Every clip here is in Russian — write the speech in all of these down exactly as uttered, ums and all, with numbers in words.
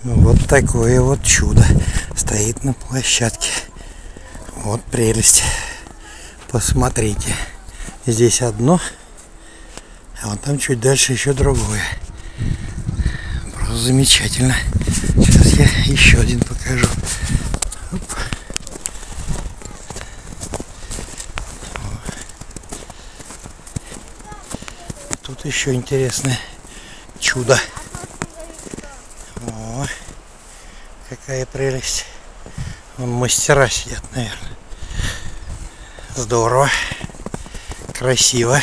Вот такое вот чудо стоит на площадке. Вот прелесть. Посмотрите. Здесь одно, а вон там чуть дальше еще другое. Просто замечательно. Сейчас я еще один покажу. Оп. Тут еще интересное чудо. О, какая прелесть. Вон мастера сидят, наверное. Здорово. Красиво.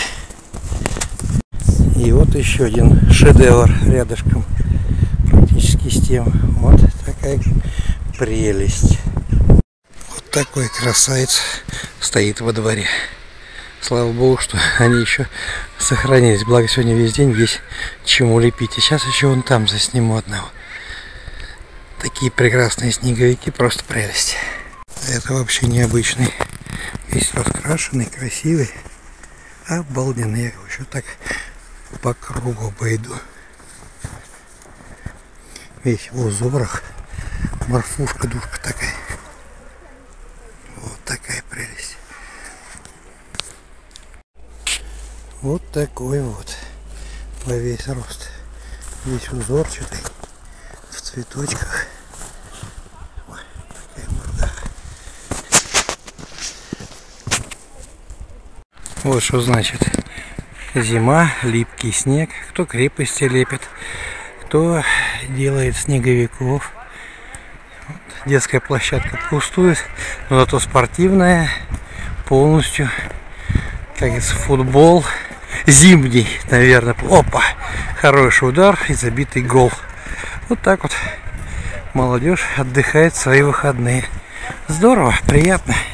И вот еще один шедевр рядышком. Практически с тем. Вот такая прелесть. Вот такой красавец стоит во дворе. Слава богу, что они еще сохранились. Благо сегодня весь день есть чему лепить. И сейчас еще вон там засниму одного. Такие прекрасные снеговики, просто прелесть. Это вообще необычный. Весь раскрашенный, красивый. Обалденный. Я его еще так по кругу пойду. Весь в узорах. Морфушка-душка такая. Вот такая прелесть. Вот такой вот. Во весь рост. Весь узорчатый. В цветочках. Ой, какая мордаха. Вот что значит зима, липкий снег. Кто крепости лепит, кто делает снеговиков. Вот. Детская площадка пустует, но зато спортивная полностью. Как говорится, футбол зимний, наверное. Опа! Хороший удар и забитый гол. Вот так вот молодежь отдыхает в свои выходные. Здорово, приятно.